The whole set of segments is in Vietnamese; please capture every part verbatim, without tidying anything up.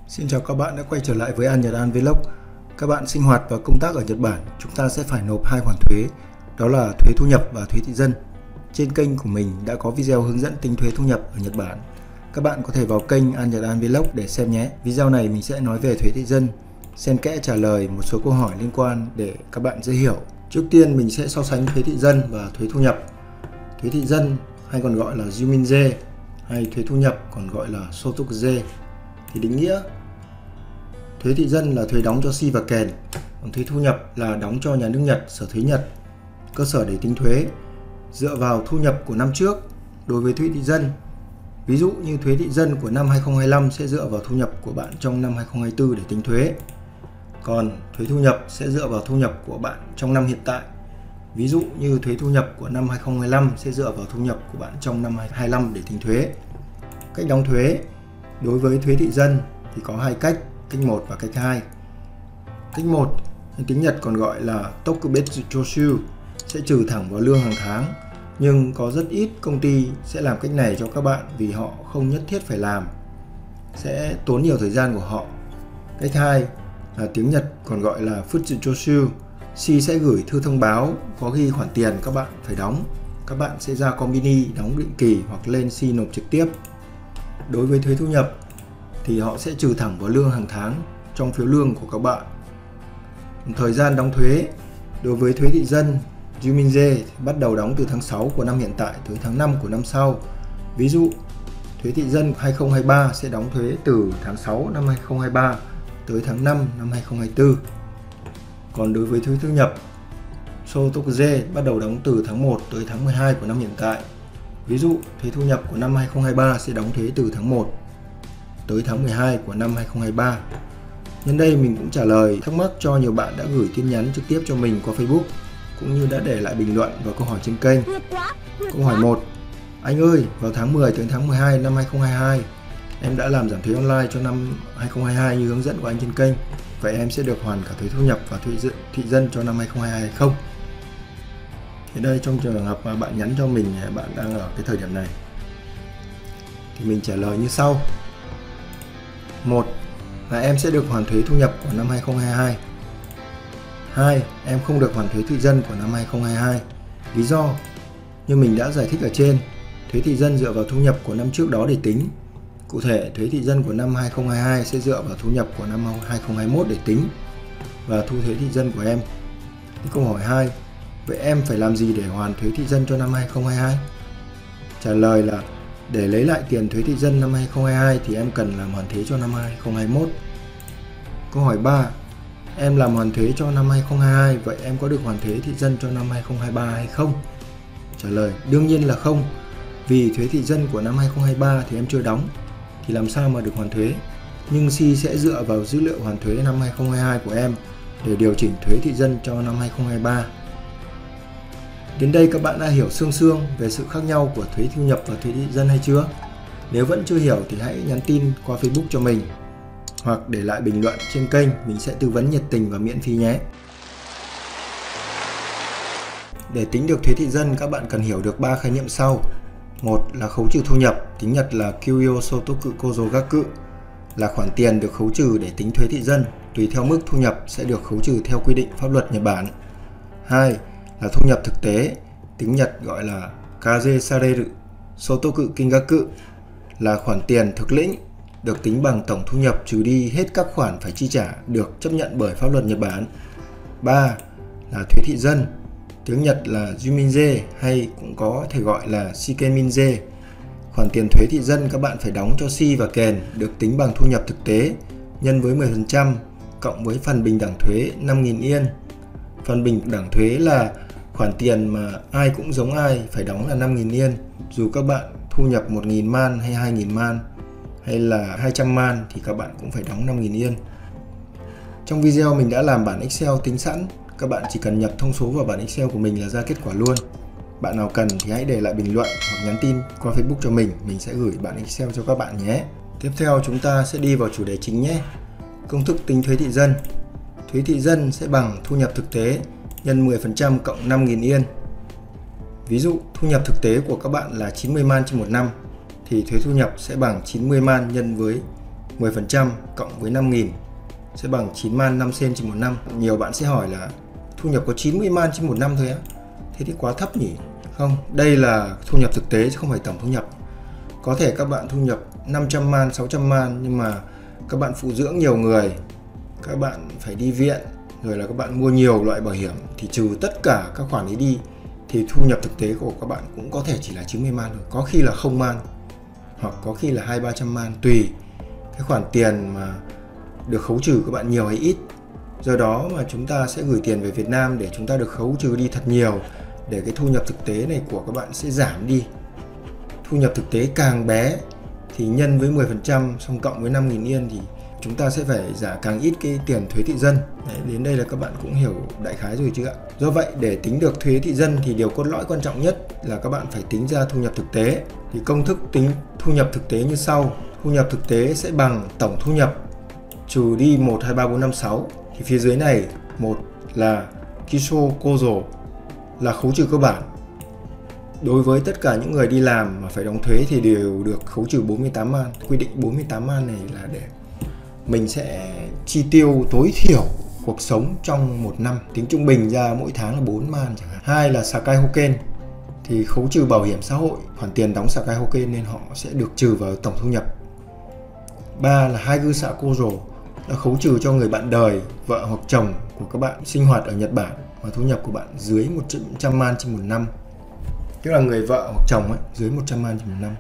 Xin chào các bạn đã quay trở lại với An Nhật An Vlog. Các bạn sinh hoạt và công tác ở Nhật Bản, chúng ta sẽ phải nộp hai khoản thuế, đó là thuế thu nhập và thuế thị dân. Trên kênh của mình đã có video hướng dẫn tính thuế thu nhập ở Nhật Bản. Các bạn có thể vào kênh An Nhật An Vlog để xem nhé. Video này mình sẽ nói về thuế thị dân, xen kẽ trả lời một số câu hỏi liên quan để các bạn dễ hiểu. Trước tiên mình sẽ so sánh thuế thị dân và thuế thu nhập. Thuế thị dân hay còn gọi là Juminze hay thuế thu nhập còn gọi là Sotokuze thì định nghĩa thuế thị dân là thuế đóng cho si và kèn, còn thuế thu nhập là đóng cho nhà nước Nhật, sở thuế Nhật. Cơ sở để tính thuế dựa vào thu nhập của năm trước đối với thuế thị dân. Ví dụ như thuế thị dân của năm hai không hai lăm sẽ dựa vào thu nhập của bạn trong năm hai không hai tư để tính thuế. Còn thuế thu nhập sẽ dựa vào thu nhập của bạn trong năm hiện tại. Ví dụ như thuế thu nhập của năm hai không hai lăm sẽ dựa vào thu nhập của bạn trong năm hai không hai lăm để tính thuế. Cách đóng thuế đối với thuế thị dân thì có hai cách, cách một và cách hai. Cách một, tiếng Nhật còn gọi là Tokubetsu Choshu, sẽ trừ thẳng vào lương hàng tháng, nhưng có rất ít công ty sẽ làm cách này cho các bạn vì họ không nhất thiết phải làm, sẽ tốn nhiều thời gian của họ. Cách hai là tiếng Nhật còn gọi là Futsu Choshu, si sẽ gửi thư thông báo có ghi khoản tiền các bạn phải đóng. Các bạn sẽ ra Konbini đóng định kỳ hoặc lên si nộp trực tiếp. Đối với thuế thu nhập thì họ sẽ trừ thẳng vào lương hàng tháng trong phiếu lương của các bạn. Thời gian đóng thuế đối với thuế thị dân Juminze bắt đầu đóng từ tháng sáu của năm hiện tại tới tháng năm của năm sau. Ví dụ thuế thị dân hai không hai ba sẽ đóng thuế từ tháng sáu năm hai không hai ba tới tháng năm năm hai không hai tư. Còn đối với thuế thu nhập Sotokuze bắt đầu đóng từ tháng một tới tháng mười hai của năm hiện tại. Ví dụ thuế thu nhập của năm hai không hai ba sẽ đóng thuế từ tháng một tới tháng mười hai của năm hai không hai ba. Nhân đây mình cũng trả lời thắc mắc cho nhiều bạn đã gửi tin nhắn trực tiếp cho mình qua Facebook cũng như đã để lại bình luận và câu hỏi trên kênh. Câu hỏi một: Anh ơi, vào tháng mười tới tháng mười hai năm hai không hai hai em đã làm giảm thuế online cho năm hai không hai hai như hướng dẫn của anh trên kênh. Vậy em sẽ được hoàn cả thuế thu nhập và thuế thị dân cho năm hai không hai hai hay không? Thì đây, trong trường hợp mà bạn nhắn cho mình bạn đang ở cái thời điểm này thì mình trả lời như sau. Một là em sẽ được hoàn thuế thu nhập của năm hai không hai hai. Hai, em không được hoàn thuế thị dân của năm hai không hai hai. Lý do như mình đã giải thích ở trên, thuế thị dân dựa vào thu nhập của năm trước đó để tính. Cụ thể, thuế thị dân của năm hai không hai hai sẽ dựa vào thu nhập của năm hai không hai mốt để tính và thu thuế thị dân của em. Câu hỏi hai: Vậy em phải làm gì để hoàn thuế thị dân cho năm hai không hai hai? Trả lời là để lấy lại tiền thuế thị dân năm hai không hai hai thì em cần làm hoàn thuế cho năm hai không hai mốt. Câu hỏi ba: Em làm hoàn thuế cho năm hai không hai hai, vậy em có được hoàn thuế thị dân cho năm hai không hai ba hay không? Trả lời đương nhiên là không, vì thuế thị dân của năm hai không hai ba thì em chưa đóng, thì làm sao mà được hoàn thuế. Nhưng si sẽ dựa vào dữ liệu hoàn thuế năm hai không hai hai của em để điều chỉnh thuế thị dân cho năm hai không hai ba. Đến đây các bạn đã hiểu sương sương về sự khác nhau của thuế thu nhập và thuế thị dân hay chưa? Nếu vẫn chưa hiểu thì hãy nhắn tin qua Facebook cho mình hoặc để lại bình luận trên kênh, mình sẽ tư vấn nhiệt tình và miễn phí nhé. Để tính được thuế thị dân, các bạn cần hiểu được ba khái niệm sau. Một là khấu trừ thu nhập, tiếng Nhật là Kyūyō Sotoku Kozo Gaku, là khoản tiền được khấu trừ để tính thuế thị dân, tùy theo mức thu nhập sẽ được khấu trừ theo quy định pháp luật Nhật Bản. Hai là thu nhập thực tế, tiếng Nhật gọi là Kaze Sareru Sotoku Kingaku, là khoản tiền thực lĩnh được tính bằng tổng thu nhập trừ đi hết các khoản phải chi trả được chấp nhận bởi pháp luật Nhật Bản. Ba là thuế thị dân, tiếng Nhật là Juminze hay cũng có thể gọi là Shikeminze. Khoản tiền thuế thị dân các bạn phải đóng cho si và kèn được tính bằng thu nhập thực tế nhân với mười phần trăm cộng với phần bình đẳng thuế năm nghìn yên. Phần bình đẳng thuế là khoản tiền mà ai cũng giống ai phải đóng là năm nghìn yên, dù các bạn thu nhập một nghìn man hay hai nghìn man hay là hai trăm man thì các bạn cũng phải đóng năm nghìn yên. Trong video mình đã làm bản Excel tính sẵn, các bạn chỉ cần nhập thông số vào bản Excel của mình là ra kết quả luôn. Bạn nào cần thì hãy để lại bình luận hoặc nhắn tin qua Facebook cho mình, mình sẽ gửi bản Excel cho các bạn nhé. Tiếp theo chúng ta sẽ đi vào chủ đề chính nhé. Công thức tính thuế thị dân. Thuế thị dân sẽ bằng thu nhập thực tế nhân mười phần trăm cộng năm nghìn yên. Ví dụ thu nhập thực tế của các bạn là chín mươi man trên một năm thì thuế thu nhập sẽ bằng chín mươi man nhân với mười phần trăm cộng với năm nghìn sẽ bằng chín man năm sen trên một năm. Nhiều bạn sẽ hỏi là thu nhập có chín mươi man trên một năm thôi á, thế thì quá thấp nhỉ? Không, đây là thu nhập thực tế chứ không phải tổng thu nhập. Có thể các bạn thu nhập năm trăm man, sáu trăm man, nhưng mà các bạn phụ dưỡng nhiều người, các bạn phải đi viện, rồi là các bạn mua nhiều loại bảo hiểm, thì trừ tất cả các khoản ấy đi thì thu nhập thực tế của các bạn cũng có thể chỉ là chín mươi man thôi, có khi là không man, hoặc có khi là hai ba trăm man, tùy cái khoản tiền mà được khấu trừ các bạn nhiều hay ít. Do đó mà chúng ta sẽ gửi tiền về Việt Nam để chúng ta được khấu trừ đi thật nhiều, để cái thu nhập thực tế này của các bạn sẽ giảm đi. Thu nhập thực tế càng bé thì nhân với mười phần trăm xong cộng với năm nghìn yên thì chúng ta sẽ phải trả càng ít cái tiền thuế thị dân. Đấy, đến đây là các bạn cũng hiểu đại khái rồi chứ ạ. Do vậy để tính được thuế thị dân thì điều cốt lõi quan trọng nhất là các bạn phải tính ra thu nhập thực tế. Thì công thức tính thu nhập thực tế như sau. Thu nhập thực tế sẽ bằng tổng thu nhập trừ đi một, hai, ba, bốn, năm, sáu. Thì phía dưới này, một là Kiso Kozo là khấu trừ cơ bản. Đối với tất cả những người đi làm mà phải đóng thuế thì đều được khấu trừ bốn mươi tám man. Quy định bốn mươi tám man này là để mình sẽ chi tiêu tối thiểu cuộc sống trong một năm, tính trung bình ra mỗi tháng là bốn man chẳng hạn. Hai là Sakai Hoken thì khấu trừ bảo hiểm xã hội, khoản tiền đóng Sakai Hoken nên họ sẽ được trừ vào tổng thu nhập. Ba là Haigu Sakojo là khấu trừ cho người bạn đời, vợ hoặc chồng của các bạn sinh hoạt ở Nhật Bản và thu nhập của bạn dưới một trăm man trên một năm. Tức là người vợ hoặc chồng ấy, dưới một trăm man trên một năm.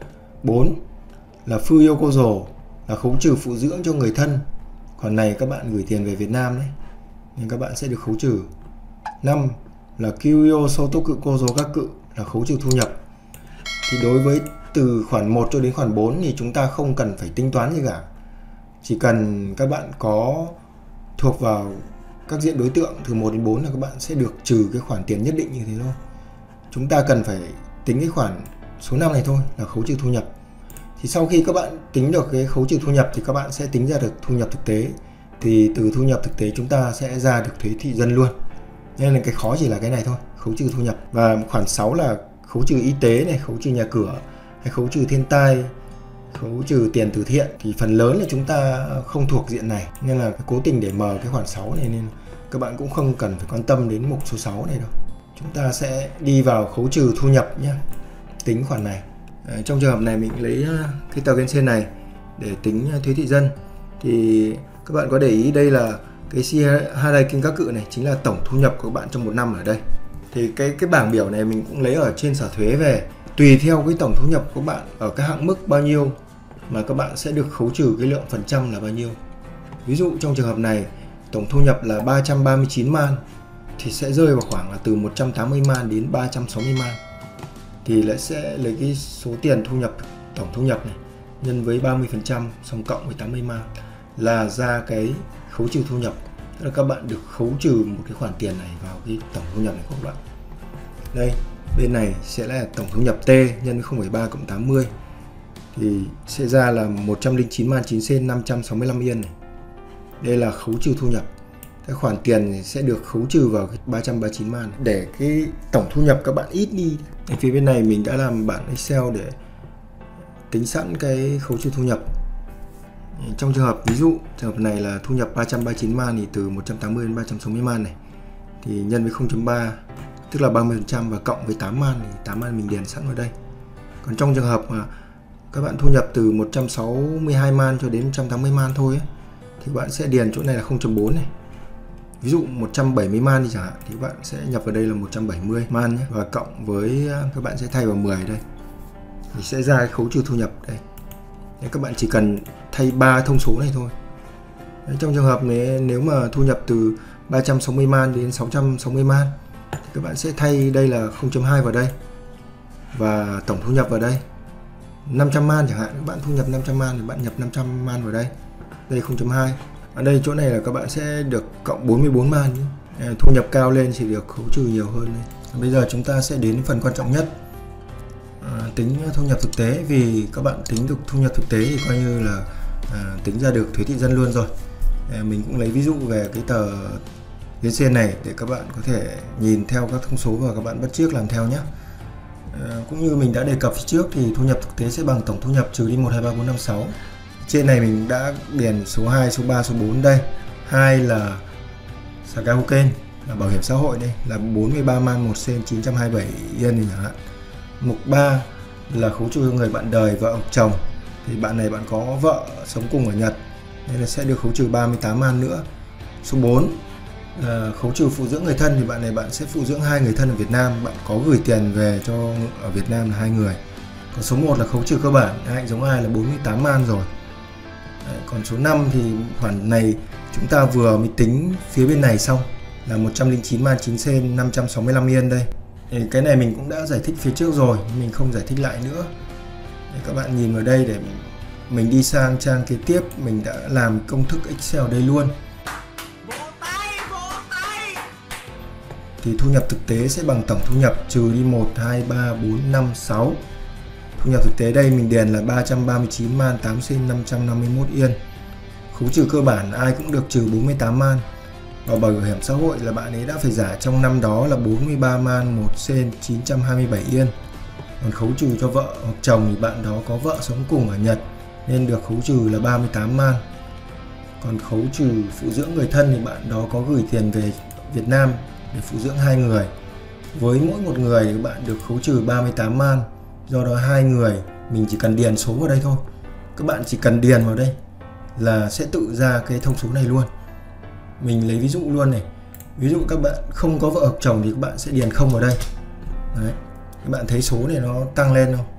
Bốn là Fuyo Kozo là khấu trừ phụ dưỡng cho người thân. Còn này các bạn gửi tiền về Việt Nam đấy, nên các bạn sẽ được khấu trừ. Năm là Kyuyo Sotoku Kozo Gaku là khấu trừ thu nhập. Thì đối với từ khoản một cho đến khoản bốn thì chúng ta không cần phải tính toán gì cả. Chỉ cần các bạn có thuộc vào các diện đối tượng từ một đến bốn là các bạn sẽ được trừ cái khoản tiền nhất định như thế thôi. Chúng ta cần phải tính cái khoản số năm này thôi là khấu trừ thu nhập. Thì sau khi các bạn tính được cái khấu trừ thu nhập thì các bạn sẽ tính ra được thu nhập thực tế. Thì từ thu nhập thực tế chúng ta sẽ ra được thuế thị dân luôn. Nên là cái khó chỉ là cái này thôi, khấu trừ thu nhập. Và khoản sáu là khấu trừ y tế này, khấu trừ nhà cửa, hay khấu trừ thiên tai, khấu trừ tiền từ thiện. Thì phần lớn là chúng ta không thuộc diện này, nên là cố tình để mờ cái khoản sáu này, nên các bạn cũng không cần phải quan tâm đến mục số sáu này đâu. Chúng ta sẽ đi vào khấu trừ thu nhập nhé, tính khoản này. À, trong trường hợp này mình lấy cái tờ Gensen này để tính thuế thị dân. Thì các bạn có để ý đây là cái Shihadai Kinkaku này chính là tổng thu nhập của các bạn trong một năm ở đây. Thì cái cái bảng biểu này mình cũng lấy ở trên sở thuế về. Tùy theo cái tổng thu nhập của các bạn ở cái hạng mức bao nhiêu mà các bạn sẽ được khấu trừ cái lượng phần trăm là bao nhiêu. Ví dụ trong trường hợp này tổng thu nhập là ba trăm ba mươi chín man thì sẽ rơi vào khoảng là từ một trăm tám mươi man đến ba trăm sáu mươi man. Thì lại sẽ lấy cái số tiền thu nhập tổng thu nhập này nhân với ba mươi phần trăm xong cộng với tám mươi man là ra cái khấu trừ thu nhập. Tức là các bạn được khấu trừ một cái khoản tiền này vào cái tổng thu nhập này của các bạn. Đây, bên này sẽ là tổng thu nhập T nhân với không phẩy ba cộng tám mươi thì sẽ ra là một trăm lẻ chín man chín sen năm trăm sáu mươi lăm yên này. Đây là khấu trừ thu nhập. Cái khoản tiền này sẽ được khấu trừ vào cái ba trăm ba mươi chín man để cái tổng thu nhập các bạn ít đi. Ở phía bên này mình đã làm bản Excel để tính sẵn cái khấu trừ thu nhập. Trong trường hợp ví dụ trường hợp này là thu nhập ba trăm ba mươi chín man thì từ một trăm tám mươi đến ba trăm sáu mươi man này thì nhân với không phẩy ba tức là ba mươi phần trăm và cộng với tám man thì tám man mình điền sẵn vào đây. Còn trong trường hợp mà các bạn thu nhập từ một trăm sáu mươi hai man cho đến một trăm tám mươi man thôi ấy, thì các bạn sẽ điền chỗ này là không phẩy bốn này. Ví dụ một trăm bảy mươi man thì chẳng hạn thì các bạn sẽ nhập vào đây là một trăm bảy mươi man nhé, và cộng với các bạn sẽ thay vào mười đây thì sẽ ra cái khấu trừ thu nhập đây. Đấy, các bạn chỉ cần thay ba thông số này thôi. Đấy, trong trường hợp này nếu mà thu nhập từ ba trăm sáu mươi man đến sáu trăm sáu mươi man thì các bạn sẽ thay đây là không phẩy hai vào đây và tổng thu nhập vào đây. Năm trăm man chẳng hạn, các bạn thu nhập năm trăm man thì bạn nhập năm trăm man vào đây. Đây không phẩy hai. Ở đây chỗ này là các bạn sẽ được cộng bốn mươi bốn man. Thu nhập cao lên thì được khấu trừ nhiều hơn. Bây giờ chúng ta sẽ đến phần quan trọng nhất, à, tính thu nhập thực tế. Vì các bạn tính được thu nhập thực tế thì coi như là à, tính ra được thuế thị dân luôn rồi. à, Mình cũng lấy ví dụ về cái tờ Gensen này để các bạn có thể nhìn theo các thông số và các bạn bắt chước làm theo nhé. à, Cũng như mình đã đề cập phía trước thì thu nhập thực tế sẽ bằng tổng thu nhập trừ đi một, hai, ba, bốn, năm, sáu. Trên này mình đã điền số hai, số ba, số bốn đây. Hai là Sakahoken là bảo hiểm xã hội đây là bốn mươi ba man một sen chín trăm hai mươi bảy yên chẳng hạn. Mục ba là khấu trừ người bạn đời, vợ hoặc chồng. Thì bạn này bạn có vợ sống cùng ở Nhật nên là sẽ được khấu trừ ba mươi tám man nữa. Số bốn là khấu trừ phụ dưỡng người thân, thì bạn này bạn sẽ phụ dưỡng hai người thân ở Việt Nam, bạn có gửi tiền về cho ở Việt Nam là hai người. Còn số một là khấu trừ cơ bản hạnh giống ai là bốn mươi tám man rồi. Đấy, còn số năm thì khoản này chúng ta vừa mới tính phía bên này xong là một trăm lẻ chín man chín sen năm trăm sáu mươi lăm yên đây. Thì cái này mình cũng đã giải thích phía trước rồi, mình không giải thích lại nữa. Để các bạn nhìn vào đây để mình đi sang trang kế tiếp, mình đã làm công thức Excel đây luôn. Thì thu nhập thực tế sẽ bằng tổng thu nhập trừ đi một, hai, ba, bốn, năm, sáu. Thu nhập thực tế đây mình điền là ba trăm ba mươi chín man tám sen năm trăm năm mươi mốt yên. Khấu trừ cơ bản ai cũng được trừ bốn mươi tám man. Và bảo hiểm xã hội là bạn ấy đã phải trả trong năm đó là bốn mươi ba man một sen chín trăm hai mươi bảy yên. Còn khấu trừ cho vợ hoặc chồng thì bạn đó có vợ sống cùng ở Nhật nên được khấu trừ là ba mươi tám man. Còn khấu trừ phụ dưỡng người thân thì bạn đó có gửi tiền về Việt Nam để phụ dưỡng hai người. Với mỗi một người thì bạn được khấu trừ ba mươi tám man. Do đó hai người mình chỉ cần điền số vào đây thôi. Các bạn chỉ cần điền vào đây là sẽ tự ra cái thông số này luôn. Mình lấy ví dụ luôn này. Ví dụ các bạn không có vợ hoặc chồng thì các bạn sẽ điền không vào đây. Đấy. Các bạn thấy số này nó tăng lên không?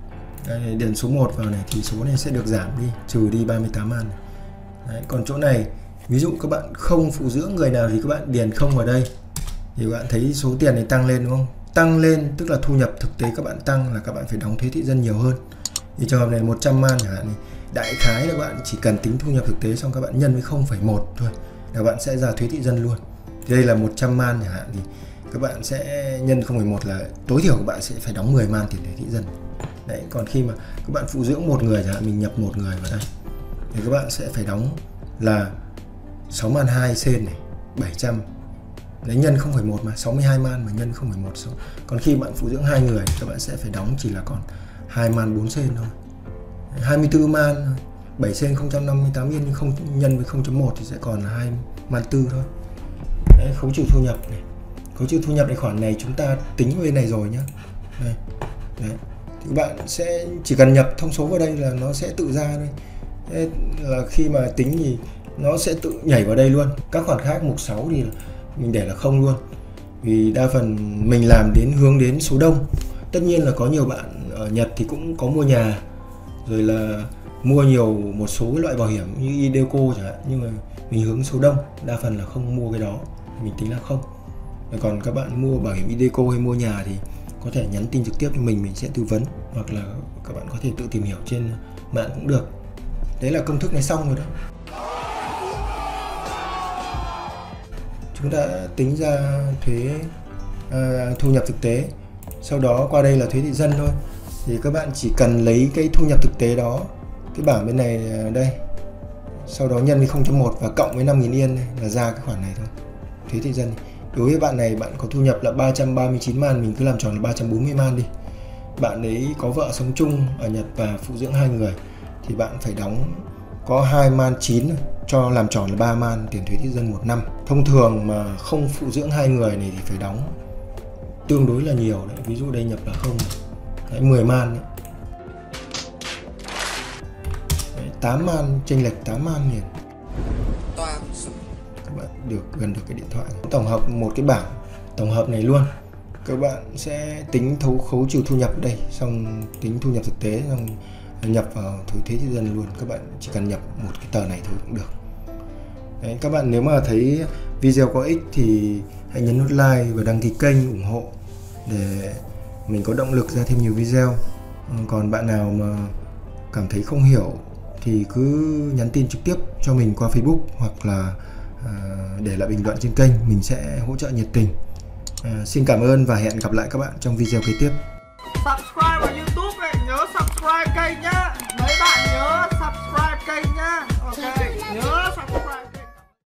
Đây, điền số một vào này thì số này sẽ được giảm đi, trừ đi ba mươi tám man. Đấy, còn chỗ này ví dụ các bạn không phụ dưỡng người nào thì các bạn điền không vào đây. Thì các bạn thấy số tiền này tăng lên đúng không? Tăng lên tức là thu nhập thực tế các bạn tăng là các bạn phải đóng thuế thị dân nhiều hơn. Thì trường hợp này một trăm man chẳng hạn, đại khái là các bạn chỉ cần tính thu nhập thực tế xong các bạn nhân với không phẩy một thôi là bạn sẽ ra thuế thị dân luôn. Thì đây là một trăm man chẳng hạn thì các bạn sẽ nhân không phẩy một là tối thiểu các bạn sẽ phải đóng mười man tiền thuế thị dân. Đấy, còn khi mà các bạn phụ dưỡng một người chẳng hạn, mình nhập một người vào đây thì các bạn sẽ phải đóng là sáu man hai sen này, bảy trăm. Đấy, nhân không phẩy một mà sáu mươi hai man mà nhân không phẩy một. Còn khi bạn phụ dưỡng hai người các bạn sẽ phải đóng chỉ là còn hai man bốn sen thôi. hai mươi tư man bảy sen không trăm năm mươi tám yên, nhưng không nhân với không chấm một thì sẽ còn là hai man tư thôi. Đấy, khấu trừ thu nhập này. Khấu trừ thu nhập này, khoản này chúng ta tính bên này rồi nhá. Đây. Đấy. Thì các bạn sẽ chỉ cần nhập thông số vào đây là nó sẽ tự ra đây. Thế là khi mà tính thì nó sẽ tự nhảy vào đây luôn. Các khoản khác mục sáu thì mình để là không luôn. Vì đa phần mình làm đến hướng đến số đông. Tất nhiên là có nhiều bạn ở Nhật thì cũng có mua nhà, rồi là mua nhiều một số loại bảo hiểm như Ideco chẳng hạn, nhưng mà mình hướng số đông, đa phần là không mua cái đó, mình tính là không. Còn các bạn mua bảo hiểm Ideco hay mua nhà thì có thể nhắn tin trực tiếp cho mình, mình sẽ tư vấn, hoặc là các bạn có thể tự tìm hiểu trên mạng cũng được. Đấy là công thức này xong rồi đó. Chúng ta tính ra thuế à, thu nhập thực tế, sau đó qua đây là thuế thị dân thôi. Thì các bạn chỉ cần lấy cái thu nhập thực tế đó, cái bảng bên này đây, sau đó nhân với không chấm một và cộng với năm nghìn yên đây, là ra cái khoản này thôi, thuế thị dân. Đối với bạn này bạn có thu nhập là ba trăm ba mươi chín man, mình cứ làm tròn là ba trăm bốn mươi man đi. Bạn ấy có vợ sống chung ở Nhật và phụ dưỡng hai người thì bạn phải đóng có hai man chín cho làm tròn là ba man tiền thuế thị dân một năm. Thông thường mà không phụ dưỡng hai người này thì phải đóng tương đối là nhiều đấy. Ví dụ đây nhập là không, đấy, mười man đấy. Đấy, tám man, chênh lệch tám man liền. Các bạn được gần được cái điện thoại. Tổng hợp một cái bảng tổng hợp này luôn. Các bạn sẽ tính thấu khấu trừ thu nhập ở đây, xong tính thu nhập thực tế, xong nhập vào thuế thị dân luôn. Các bạn chỉ cần nhập một cái tờ này thôi cũng được. Đấy, các bạn nếu mà thấy video có ích thì hãy nhấn nút like và đăng ký kênh ủng hộ để mình có động lực ra thêm nhiều video. Còn bạn nào mà cảm thấy không hiểu thì cứ nhắn tin trực tiếp cho mình qua Facebook hoặc là à, để lại bình luận trên kênh, mình sẽ hỗ trợ nhiệt tình. À, xin cảm ơn và hẹn gặp lại các bạn trong video kế tiếp. Subscribe vào YouTube này, nhớ subscribe kênh nhá. Mấy bạn nhớ